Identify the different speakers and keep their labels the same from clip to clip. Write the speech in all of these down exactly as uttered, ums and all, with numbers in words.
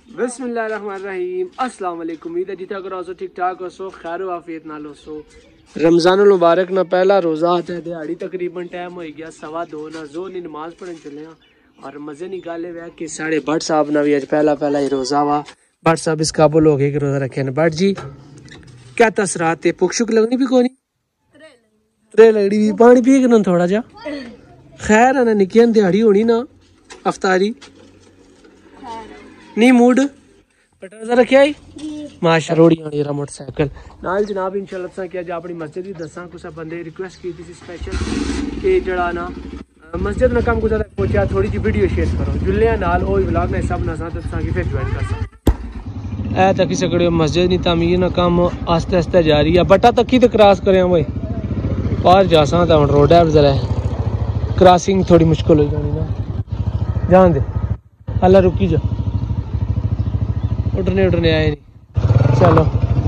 Speaker 1: बिस्मिल्लाहिर्रहमानिर्रहीम अस्सलाम वालेकुम। उम्मीद है जितना करो सो ठीक ठाक हो सो खैर वाफियत नाल हो सो। रमज़ानुल मुबारक ना पहला रोज़ा आता है, दिहाड़ी तकरीबन टाइम हो गया सवा दो ना जोर नी नमाज पढ़न चले हैं और मज़े निकाले हुए कि साढ़े भट्ट साहब ना भी अज पहला पहला ही रोज़ा वा। भट्ट साहब इस काबुल हो गए कि रोज़ा रखे न। भट्ट जी क्या तसरात है? भुख शुक लगनी भी कोनी? त्रे लगड़ी भी पानी पी के ना थोड़ा जा खैर है ना निकी दिहाड़ी होनी ना अफ्तारी नहीं मूड पटा रखे आई माशा रोड़ी आनी रहा मोटरसाइकिल नाल जनाब इंशाल्लाह तुसां कि अज अपनी मस्जिद भी दसां कुछ बंदे रिक्वेस्ट की थी स्पेशल कि जड़ा ना मस्जिद में कम कुछ पहुंचा थोड़ी जी वीडियो शेयर करो जुल्ले नाल ओ व्लॉग में सब ना तो तुसां की फिर ज्वाइन कर सकते ऐ तक सकड़े मस्जिद नी तामीर ना काम आस्ते आस्ते जारी है बटा तक ही तो क्रॉस करें भाई पार जा सा तो रोड है जरा क्रॉसिंग थोड़ी मुश्किल हो जानी ना जान दे अल्लाह रुकी जा उठने उठने आए नहीं चलो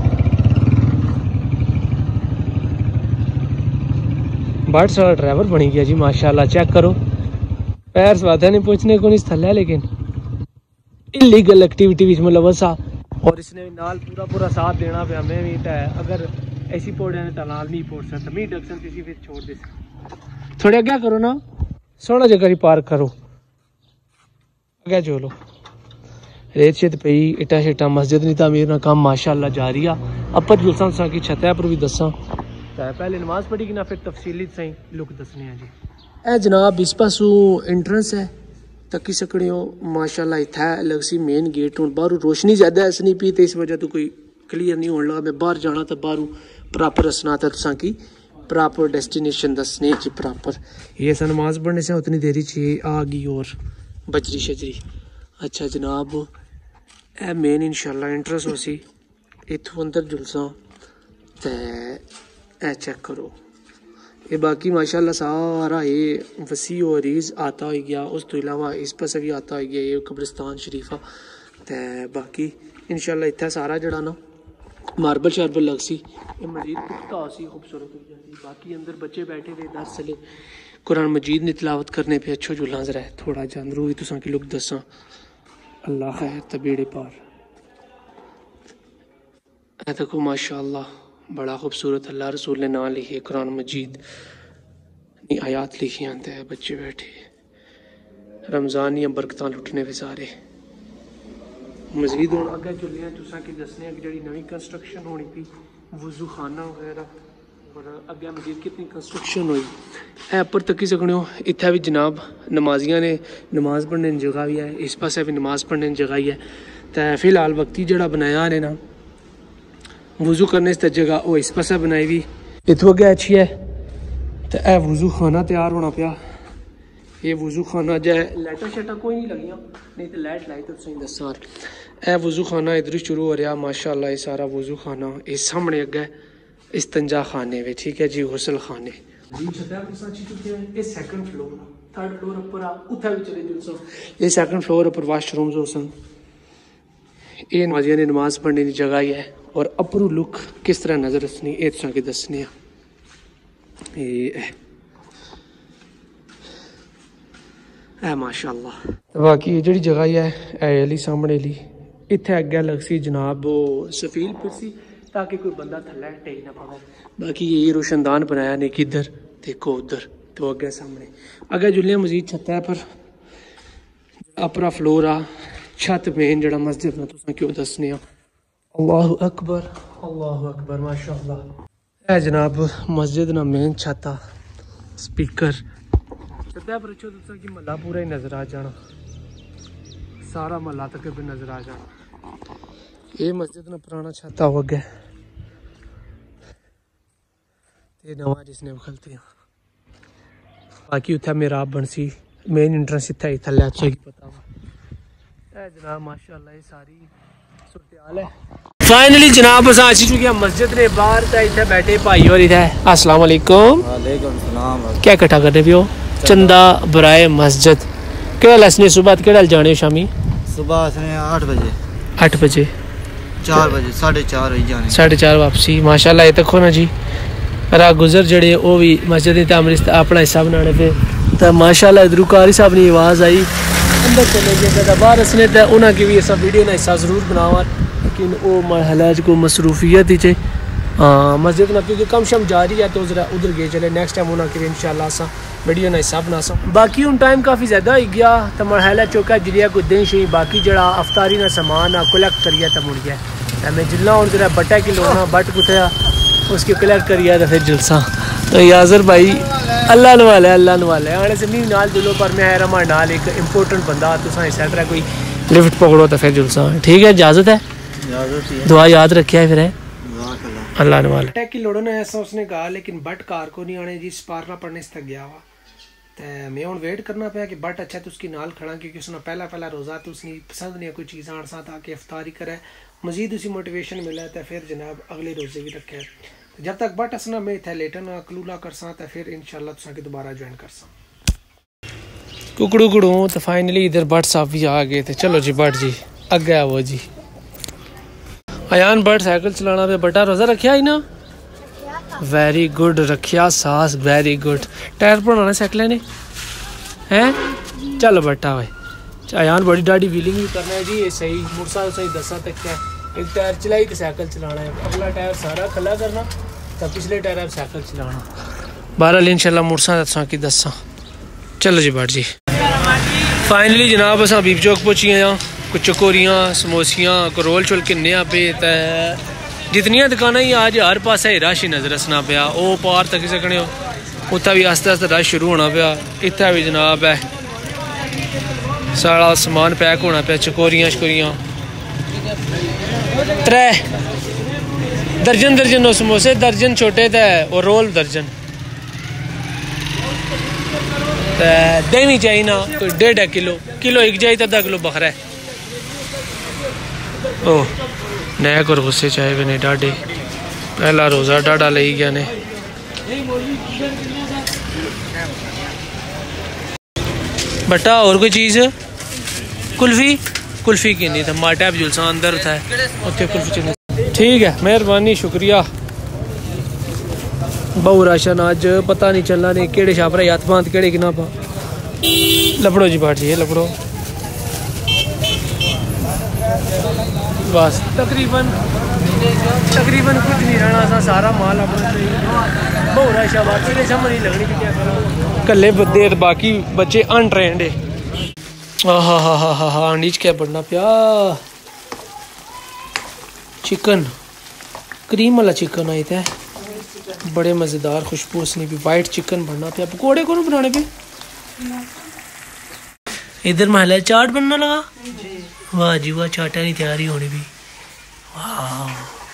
Speaker 1: भट्ट सारा ड्राइवर बनी गया जी माशाल्लाह। चेक करो पैर स्वादा नहीं पूछने को नहीं स्थल है लेकिन इलीगल एक्टिविटी विच मुलवस आ और इसने भी नाल पूरा पूरा साथ देना पे हमें भी है। अगर ऐसी पौड़े ने तलाल नहीं पहुंच सकता मी डक्सन किसी फिर छोड़ दे थोड़े क्या करो ना सोना जगह ही पार्क करो अगे जो लो रेत शेत पई इटा शिटा मस्जिद नी तामीर ना काम माशाल्लाह जारी आ। अपर जुलसा सा की छत पर भी दसा पहले नमाज पढ़ी कि ना फिर तफसीली सही लुक दसने हैं जी। ए जनाब इस पासों एंट्रेंस है तकी सकड़े हो माशाल्लाह इत्थे लगसी मेन गेट हूँ बाहरों रोशनी ज्यादा ऐसा नहीं पी तो इस वजह तो कोई क्लियर नहीं होने लगा। मैं बाहर जाना तो बाहरों प्रॉपर रसना था तुसा की प्रॉपर डेस्टिनेशन दसने जी प्रॉपर ये सा नमाज पढ़ने से उतनी देरी चाहिए आ गई और बजरी शजरी। अच्छा जनाब ए मेन इंशाल्लाह इंट्रेंस हो सी इथों अंदर जुलसा ते ए चेक करो ये बाकी माशाल्लाह सारा ये वसी और रीज आता हो गया। उस तो इलावा इस पासे भी आता हो गया ये कब्रिस्तान शरीफा ते बाकी इंशाल्लाह इत्थे सारा जड़ा ना मार्बल शार्बल लग सी ये मजीद पुख्ता सी खूबसूरत हो जाती। बाकी अंदर बच्चे बैठे हुए दस चले कुरान मजीद ने तिलावत करने पे अच्छो जुला जरा है थोड़ा जानरू भी तुसा की लुक दसा अल्लाह खैर तबीड़े पार ऐ देखो माशाल्लाह बड़ा खूबसूरत अल्लाह रसूल ने नाम लिखे कुरान मजीद नी आयात लिखी आते हैं बच्चे बैठे रमज़ान या बरकत लुटने भी सारे मजीद हूँ अगर चलिए तुसा की दसने कि जी नवी कंस्ट्रक्शन होनी थी वजू खाना वगैरह और अगर मजीद कितनी कंस्ट्रक्शन हुई है उपर तकी सकने हो। इत्थे भी जनाब नमाजियां ने नमाज पढ़ने की जगह भी है इस पास भी नमाज पढ़ने की जगह ही है तो फिलहाल वक्ती जड़ा बनाया ने ना वजू करने से जगह वो इस पास बनाई भी इतों अगे अच्छी है तो यह वजू खाना तैयार होना पाया ये वजू खाना जै लाइटा शाइटा कोई नहीं लगियां नहीं तो लाइट लाई तो सही दसा ए वजू खाना इधर ही शुरू हो रहा माशाल्लाह। ये सारा वजू खाना इस सामने अगे इस्तंजा खाने में ठीक है जी गुसल खाने ये सेकंड फ्लोर थर्ड फ्लोर ऊपर उठा भी चले जुलसो ये सेकंड फ्लोर ऊपर वाशरूम्स हो सन ये नमाजियां ने नमाज पढ़ने की जगह ही है और अपरू लुक किस तरह नजर रखनी ये तुसा की दसने ये है माशाल्लाह। बाकी ये जी जगह है ए अली सामने ली इत्थे अगे लग सी जनाब वो सफील फिरसी ताकि कोई बंदा थल्ले टेक ना पावे। बाकी ये रोशनदान बनाया ने कि इधर देखो उधर तो अगे सामने अगे जुल्ले मजीद छत है पर अपरा फ्लोर आ छत मेन जड़ा मस्जिद में तुसा क्यों दसने अल्लाहु अकबर अल्लाहु अकबर माशाल्लाह। है जनाब मस्जिद ना मेन छत आ स्पीकर छत पर अच्छो तुसा की महला पूरा ही नजर आ जाना सारा महला तक भी नजर आ जाना। ये मस्जिद ना पुराना छाता हो गया ते नवा जिसने खलते हैं बाकी उठा मेरा बन सी मेन इंट्रेंस इतना ही थले अच्छा की पता है जनाब माशाल्लाह। ये सारी सूरत है फाइनली जनाब अस आची चुके मस्जिद ने बाहर इतने बैठे भाई और इधर अस्सलाम वालेकुम वालेकुम सलाम क्या इकट्ठा करते पियो चंदा बराए मस्जिद केड़ा लसने सुबह केड़ा जाने शामी
Speaker 2: सुबह आठ बजे
Speaker 1: आठ बजे
Speaker 2: चार बजे साढ़े चार हो जाने
Speaker 1: साढ़े चार वापसी माशाल्लाह। ये तक ना जी राह गुजर जड़े वो भी मस्जिद तामीर अपना हिस्सा बनाने पे तो माशाल्लाह इधरू कारी साहब ने आवाज़ आई अंदर चले गए ज़्यादा बाहर हंसने तो उन्होंने भी ऐसा वीडियो ना हिस्सा ज़रूर बनावा, लेकिन वो महलाज को मसरूफियत ही हाँ मस्जिद ना क्योंकि कम शम जा रही है तो जरा उधर गए चले नेक्स्ट टाइम उन्होंने इंशाल्लाह असा वीडियो ना हिस्सा बना सा। बाकी उन टाइम काफ़ी ज़्यादा हो गया तो महला चौका जिलिया को दिन शही बाकी जरा अफ्तारी ना सामान आ कलेक्ट करिए तो मुड़ गया तो मैं जिला हूँ जरा बटा किलो ना बट कुत्या उसकी कलेक्ट करिए तो फिर जलसा। तो याजर भाई अल्लाह नवाले अल्लाह नवाले आने से नहीं नाल दिलो पर मैं है रमा नाल एक इम्पोर्टेंट बंदा तो सैट रहा कोई लिफ्ट पकड़ो तो फिर जुलसा। ठीक है इजाज़त है, दुआ याद रखिया है फिर है अल्लाह नवाले टैक की लोड़ो ने ऐसा उसने कहा, लेकिन बट कार को नहीं आने जी स्पारना पढ़ने से तक गया हुआ तो मैं हूँ वेट करना पाया कि बट अच्छा तो उसकी नाल खड़ा क्योंकि उसने पहला पहला रोज़ा तो उसने पसंद नहीं कोई चीज़ आने साथ आके अफ्तारी करे मजीद उसी मोटिवेशन मिला है तो फिर जनाब अगले रोज़े भी रखे जब तक बट असना में थे लेटर ना कलूला कर सा तो फिर इंशाल्लाह तुसा के दोबारा ज्वाइन कर सा कुकड़ू कुड़ू तो फाइनली इधर बट साहब भी आ गए थे। चलो जी बट जी अगे वो जी अयान बट साइकिल चलाना पे बटा रोज़ा रखा ही ना वेरी गुड रखिया सास वेरी गुड टायर बनाना साइकिल ने हैं चलो बटा भाई अयान बड़ी डाडी व्हीलिंग भी करना है जी ये सही मुरसा सही दसा तक है एक टायर चलाई तो साइकिल चलाना है अगला टायर सारा खला करना तो पिछले टायर आप साइकिल चलाना बहरहाल इंशाल्लाह मुरसा दसा की दसा। चलो जी बाट जी फाइनली जनाब अस हबीब चौक पहुंची हैं कुछ चकोरियाँ समोसियाँ को रोल शोल किन्ने पे तो जितनियाँ दुकाना ही आज हर पास रश ही नजर रसना पाया वो पार तक सकने हो उत्थे भी आस्ते आस्ते रश शुरू होना पाया इतना भी जनाब है सारा समान पैक होना पाया चकोरियाँ शकोरियाँ त्रै दर्जन दर्जन वो समोसे दर्जन छोटे थे और रोल दर्जन देनी चाहिए ना कोई डेढ़ किलो किलो एक जाए तो अद्धा किलो बखरा है ओह नया को गुस्से चाहे भी नहीं डाढ़े पहला रोज़ा डाढ़ा ले गया ने बटा और कोई चीज़ कुल्फी कुल्फी की नहीं था माटा भी जुलसा अंदर था उत्थे कुल्फी ठीक है मेहरबानी शुक्रिया बहु राशन आज पता नहीं चलना नहीं केड़े छापरा हथ बांध केड़े कि ना पा लपड़ो जी बाट जी लपड़ो बस तकरीबन तकरीबन कुछ नहीं रहना सा सारा माल अपना बहु राशा बात समझ नहीं लगनी कि क्या करो कल्ले देर बाकी बच्चे अनट्रेंड है हाँ हाँ हाँ हाँ हाँ नीच क्या बढ़ना पिया चिकन क्रीम वाला चिकन आई था बड़े मज़ेदार खुशबू उसने भी वाइट चिकन बनना पे पकौड़े को बनाने पे इधर महला चाट बनना लगा वाह जी वाह चाटा नहीं तैयारी होनी भी वाह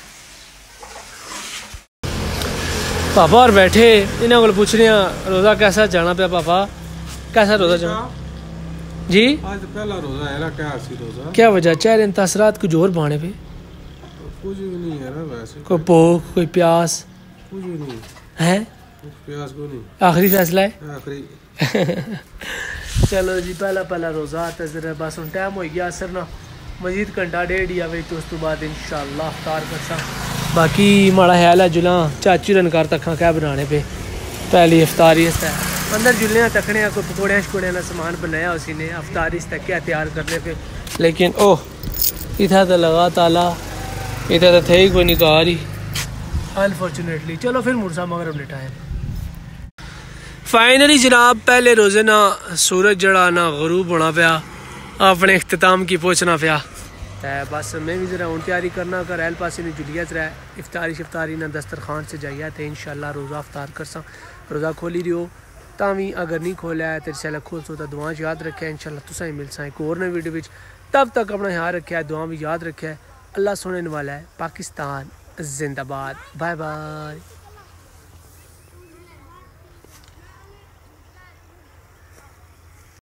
Speaker 1: पापा और बैठे इन्हों को पूछ रहे हैं रोज़ा कैसा जाना पे पापा कैसा रोज़ा जाना जी आज पहला रोज़ा है क्या सी रोज़ा क्या वजह चेहरे तासरात कुछ और बाने पे कुछ भी नहीं है ना वैसे कोई भूख कोई प्यास कुछ भी नहीं है प्यास को नहीं आखिरी फैसला है आखिरी चलो जी पहला पहला रोज़ा तो जरा बस उन टाइम हो गया असर ना मजीद घंटा डेढ़ या वे तो उस तो बाद इंशाल्लाह अफ्तार कर सा बाकी माड़ा ख्याल है जुला चाची रनकार तखा क्या बनाने पे पहली अफ्तारी है अंदर जुलियाँ तकने कोई पकौड़े शकोड़े का सामान बनाया उसी ने अफ्तारी तक क्या तैयार करने पे लेकिन ओह इतना तो लगा ताला इतना तो थे ही कोई निकाह रही अनफॉर्चुनेटली। चलो फिर मुर्सा मगरब ने टाइम फाइनली जनाब पहले रोज़े ना सूरज जड़ा ना गरूब होना पाया अपने इख्तिताम की पहुँचना पाया तो बस मैं भी जरा हूँ तैयारी करना कर एल पास जुलिया रहा इफ्तारी शिफ्तारी ना दस्तरखान से जाइए तो इंशाल्लाह रोज़ा अफ्तार कर सा रोज़ा खोली रहो तावी अगर नहीं खोलिया है तो इंशाल्लाह खोल सो तो दुआ याद रखे इंशाल्लाह तुसा ही मिल सा एक और नई वीडियो में तब तक अपना ख्याल रखा है दुआ भी याद रखा है अल्लाह सुनने वाला है पाकिस्तान जिंदाबाद बाय बाय।